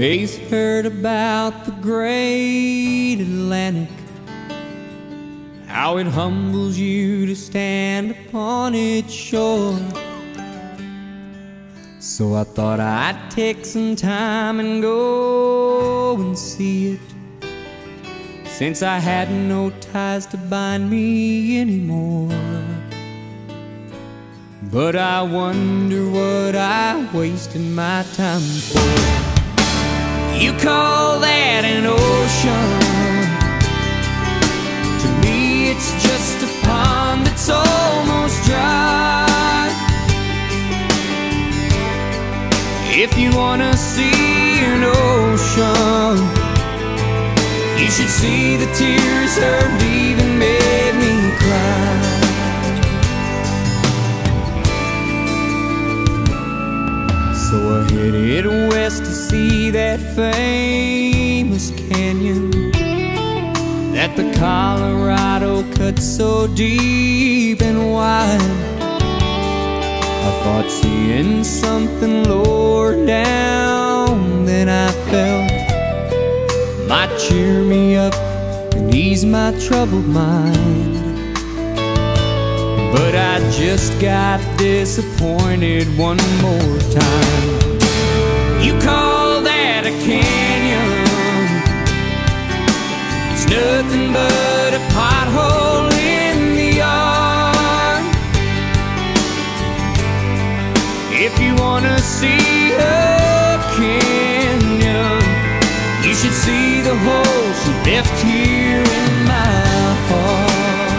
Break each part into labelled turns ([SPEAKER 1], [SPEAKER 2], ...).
[SPEAKER 1] always heard about the great Atlantic, how it humbles you to stand upon its shore. So I thought I'd take some time and go and see it, since I had no ties to bind me anymore. But I wonder what I wasted my time for. You call that an ocean? To me it's just a pond that's almost dry. If you wanna see an ocean, you should see the tears her leaving made me cry. So I headed west to see that famous canyon that the Colorado cuts so deep and wide. I thought seeing something lower down than I felt might cheer me up and ease my troubled mind. But I just got disappointed one more time. You call that a canyon? It's nothing but a pothole in the yard. If you wanna see a canyon, you should see the hole she left here in my heart.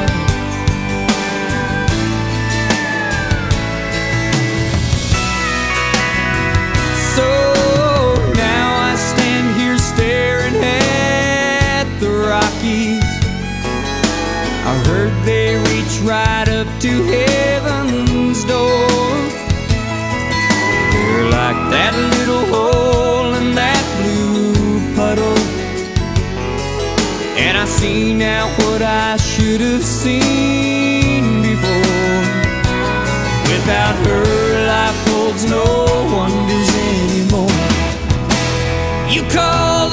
[SPEAKER 1] So now I stand here staring at the Rockies. I heard they reach right up to heaven's door. They're like that little hole in that blue puddle, and I see now what I should have seen before. Without her, life holds no wonders anymore. You call